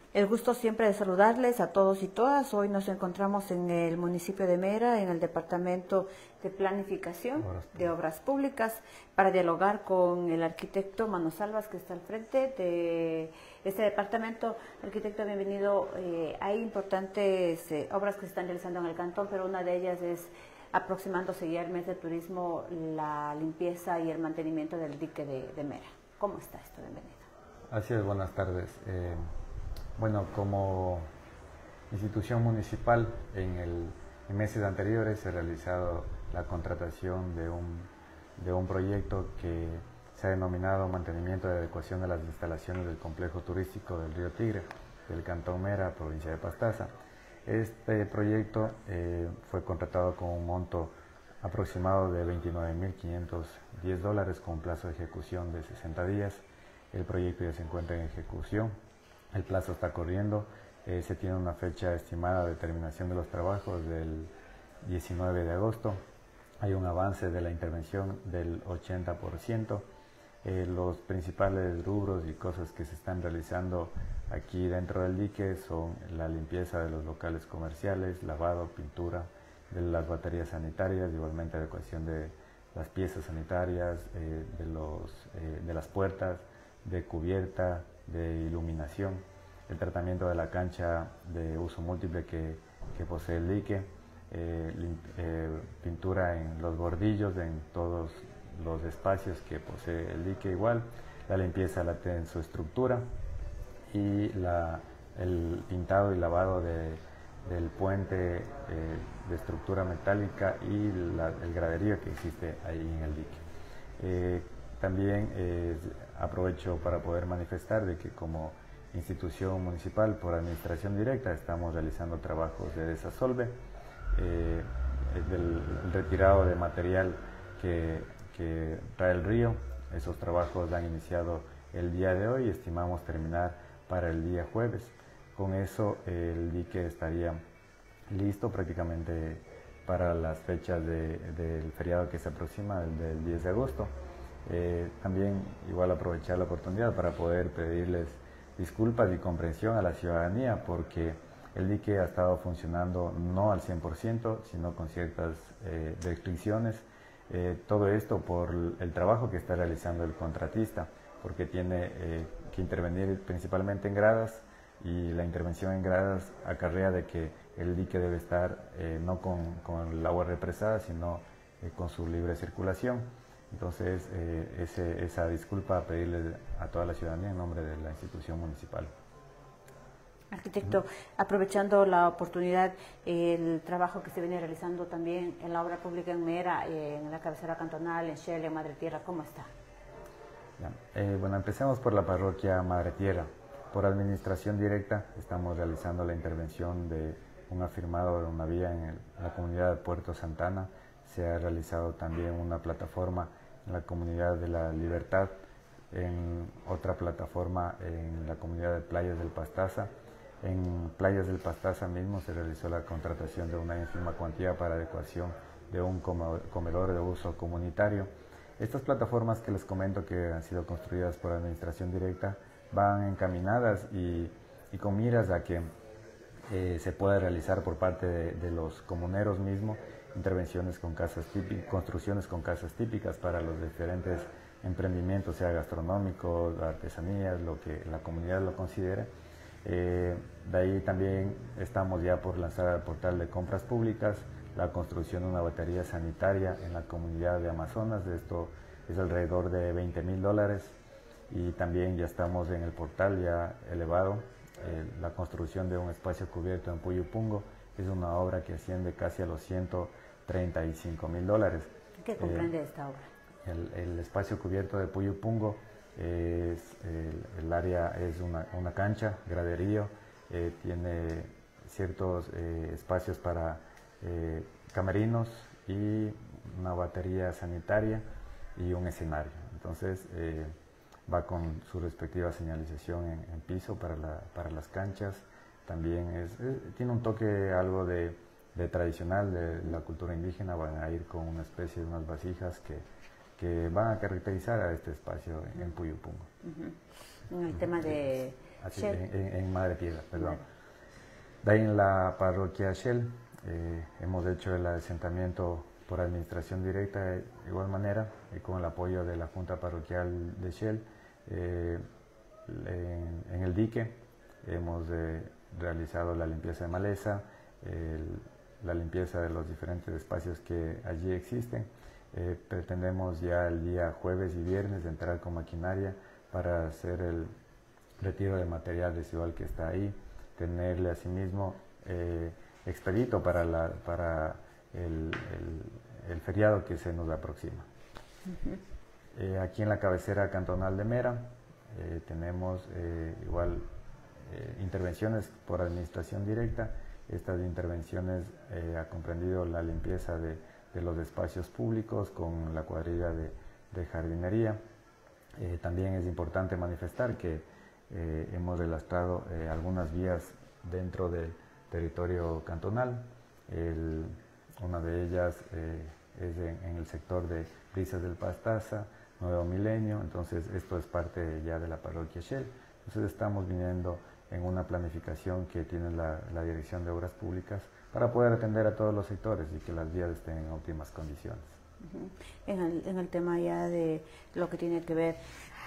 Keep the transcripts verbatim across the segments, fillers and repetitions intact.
El gusto siempre de saludarles a todos y todas. Hoy nos encontramos en el municipio de Mera, en el Departamento de Planificación de Obras Públicas, para dialogar con el arquitecto Mano Salvas, que está al frente de este departamento. Arquitecto, bienvenido. Eh, hay importantes eh, obras que se están realizando en el cantón, pero una de ellas es, aproximándose ya al mes de turismo, la limpieza y el mantenimiento del dique de, de Mera. ¿Cómo está esto? Bienvenido. Así es, buenas tardes. Eh, bueno, como institución municipal, en, el, en meses anteriores se ha realizado la contratación de un, de un proyecto que se ha denominado Mantenimiento y Adecuación de las instalaciones del complejo turístico del Río Tigre, del Cantón Mera, provincia de Pastaza. Este proyecto eh, fue contratado con un monto aproximado de veintinueve mil quinientos diez dólares con un plazo de ejecución de sesenta días. El proyecto ya se encuentra en ejecución, el plazo está corriendo, eh, se tiene una fecha estimada de terminación de los trabajos del diecinueve de agosto. Hay un avance de la intervención del ochenta por ciento. Eh, los principales rubros y cosas que se están realizando aquí dentro del dique son la limpieza de los locales comerciales, lavado, pintura de las baterías sanitarias, igualmente adecuación de las piezas sanitarias, eh, de, los, eh, de las puertas, de cubierta, de iluminación, el tratamiento de la cancha de uso múltiple que, que posee el dique, eh, eh, pintura en los bordillos, en todos los espacios que posee el dique igual, la limpieza en su estructura y la, el pintado y lavado de, del puente eh, de estructura metálica y la, el graderío que existe ahí en el dique. Eh, también eh, aprovecho para poder manifestar de que como institución municipal por administración directa estamos realizando trabajos de desasolve, eh, del retirado de material que, que trae el río. Esos trabajos han iniciado el día de hoy y estimamos terminar para el día jueves. Con eso eh, el dique estaría listo prácticamente para las fechas de, del feriado que se aproxima, el del diez de agosto. Eh, también igual aprovechar la oportunidad para poder pedirles disculpas y comprensión a la ciudadanía porque el dique ha estado funcionando no al cien por ciento, sino con ciertas eh, restricciones. Eh, todo esto por el trabajo que está realizando el contratista, porque tiene eh, que intervenir principalmente en gradas y la intervención en gradas acarrea de que el dique debe estar eh, no con, con el agua represada, sino eh, con su libre circulación. Entonces, eh, ese, esa disculpa a pedirle a toda la ciudadanía en nombre de la institución municipal. Arquitecto, aprovechando la oportunidad, el trabajo que se viene realizando también en la obra pública en Mera, en la cabecera cantonal, en Shell, en Madre Tierra, ¿cómo está? Eh, bueno, empecemos por la parroquia Madre Tierra. Por administración directa estamos realizando la intervención de un afirmado de una vía en, el, en la comunidad de Puerto Santana. Se ha realizado también una plataforma en la comunidad de La Libertad, en otra plataforma en la comunidad de Playas del Pastaza. En Playas del Pastaza mismo se realizó la contratación de una ínfima cuantía para adecuación de un comedor de uso comunitario. Estas plataformas que les comento que han sido construidas por administración directa van encaminadas y, y con miras a que eh, se pueda realizar por parte de, de los comuneros mismos intervenciones con casas típicas, construcciones con casas típicas para los diferentes emprendimientos, sea gastronómicos, artesanías, lo que la comunidad lo considere. Eh, de ahí también estamos ya por lanzar al portal de compras públicas la construcción de una batería sanitaria en la comunidad de Amazonas. Esto es alrededor de veinte mil dólares y también ya estamos en el portal ya elevado eh, la construcción de un espacio cubierto en Puyupungo. Es una obra que asciende casi a los ciento treinta y cinco mil dólares. ¿Qué comprende eh, esta obra? El, el espacio cubierto de Puyupungo es, el, el área es una, una cancha, graderío, eh, tiene ciertos eh, espacios para eh, camerinos y una batería sanitaria y un escenario. Entonces eh, va con su respectiva señalización en, en piso para, la, para las canchas. También es, es, tiene un toque algo de, de tradicional de la cultura indígena. Van a ir con una especie de unas vasijas que, que van a caracterizar a este espacio en, en Puyupungo. Uh-huh. En el tema de así, en, en, en Madre Tierra, perdón. De ahí en la parroquia Shell eh, hemos hecho el asentamiento por administración directa de igual manera y con el apoyo de la Junta Parroquial de Shell. Eh, en, en el dique hemos eh, realizado la limpieza de maleza, el, la limpieza de los diferentes espacios que allí existen. Eh, pretendemos ya el día jueves y viernes entrar con maquinaria para hacer el retiro de material residual que está ahí, tenerle asimismo eh, expedito para, la, para el, el, el feriado que se nos aproxima. Uh-huh. eh, aquí en la cabecera cantonal de Mera eh, tenemos eh, igual eh, intervenciones por administración directa. Estas intervenciones eh, ha comprendido la limpieza de, de los espacios públicos con la cuadrilla de, de jardinería. Eh, también es importante manifestar que eh, hemos relastrado eh, algunas vías dentro del territorio cantonal. El, una de ellas eh, es en, en el sector de Brisas del Pastaza, Nuevo Milenio, entonces esto es parte ya de la parroquia Shell. Entonces estamos viniendo en una planificación que tiene la, la Dirección de Obras Públicas para poder atender a todos los sectores y que las vías estén en óptimas condiciones. Uh-huh. en, el, en el tema ya de lo que tiene que ver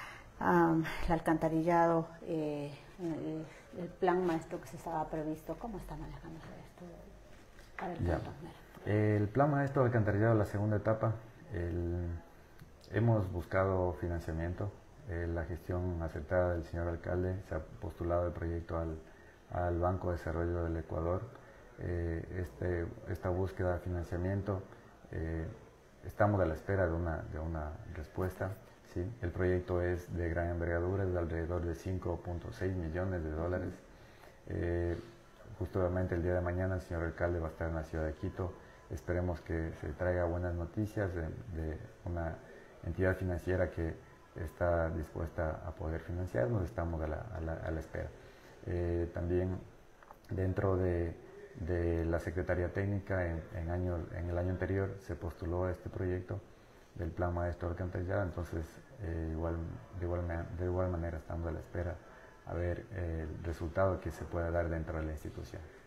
um, el alcantarillado, eh, el, el plan maestro que se estaba previsto, ¿cómo está manejándose esto para el ya. El plan maestro de alcantarillado, la segunda etapa, el, hemos buscado financiamiento. Eh, la gestión acertada del señor alcalde se ha postulado el proyecto al, al Banco de Desarrollo del Ecuador. Eh, este, esta búsqueda de financiamiento, eh, estamos a la espera de una, de una respuesta. ¿sí? El proyecto es de gran envergadura, es de alrededor de cinco punto seis millones de dólares. Eh, justamente el día de mañana el señor alcalde va a estar en la ciudad de Quito. Esperemos que se traiga buenas noticias de, de una entidad financiera que está dispuesta a poder financiarnos, estamos a la, a la, a la espera. Eh, también dentro de, de la Secretaría Técnica, en, en, año, en el año anterior se postuló este proyecto del Plan Maestro de Alcantarillado, entonces eh, igual, de, igual, de igual manera estamos a la espera a ver eh, el resultado que se pueda dar dentro de la institución.